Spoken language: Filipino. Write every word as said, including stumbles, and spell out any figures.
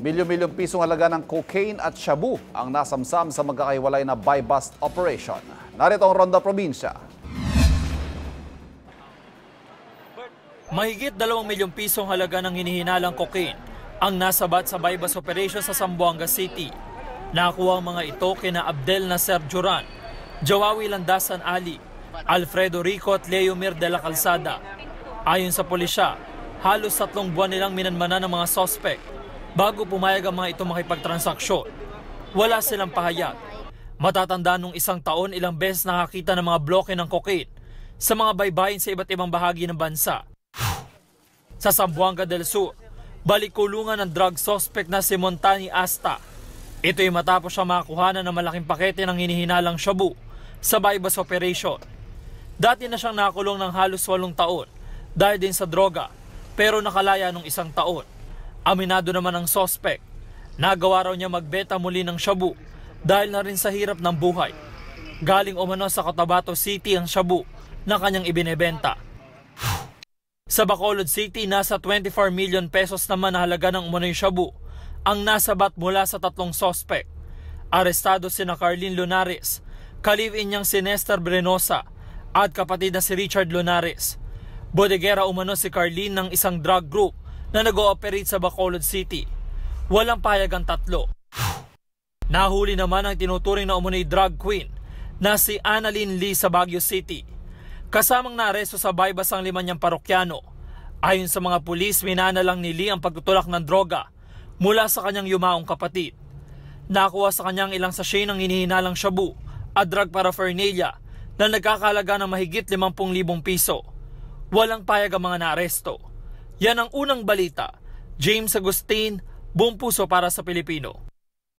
Milyon-milyong pisong halaga ng cocaine at shabu ang nasamsam sa magkakahiwalay na buy-bust operation. Narito ang Ronda Probinsya. Mahigit dalawang milyong pisong halaga ng hinihinalang cocaine ang nasabat sa buy-bust operation sa Zamboanga City. Nakuha ang mga ito kina Abdel Nasser Juran, Jawawi Landasan Ali, Alfredo Rico at Leomir de la Calzada. Ayon sa pulisya, halos tatlong buwan nilang minanmanan ng mga sospek bago pumayag ang mga ito makipagtransaksyon. Wala silang pahayag. Matatanda nung isang taon ilang beses nakakita ng mga bloke ng cocaine sa mga baybayin sa iba't ibang bahagi ng bansa. Sa Zamboanga del Sur, balik kulungan ng drug suspect na si Montani Asta. Ito'y matapos siya makakuhanan ng malaking pakete ng hinihinalang shabu sa buy-bust operation. Dati na siyang nakulong ng halos walong taon dahil din sa droga, pero nakalaya nung isang taon. Aminado naman ang suspect, nagawa raw niya magbenta muli ng shabu dahil na rin sa hirap ng buhay. Galing umano sa Cotabato City ang shabu na kanyang ibinebenta. Sa Bacolod City, nasa twenty-four million pesos naman na halaga ng umano'y shabu ang nasabat mula sa tatlong suspect. Arestado sina Carlin Lunares, kalivin niyang si Nestor Brenosa at kapatid na si Richard Lunares. Bodegera umano si Carlin ng isang drug group na nag-ooperate sa Bacolod City. Walang pahayag ang tatlo. Nahuli naman ang tinuturing na umano'y drug queen na si Annalyn Lee sa Baguio City. Kasamang naaresto sa buy-bust ang lima niyang parokyano. Ayon sa mga pulis, minana lang ni Lee ang pagtutulak ng droga mula sa kanyang yumaong kapatid. Nakuha sa kanyang ilang sachet ng hinihinalang shabu at drug paraphernalia na nagkakalaga ng mahigit limampu libong piso. Walang payag ang mga naaresto. Yan ang unang balita. James Agustin, Buong Puso para sa Pilipino.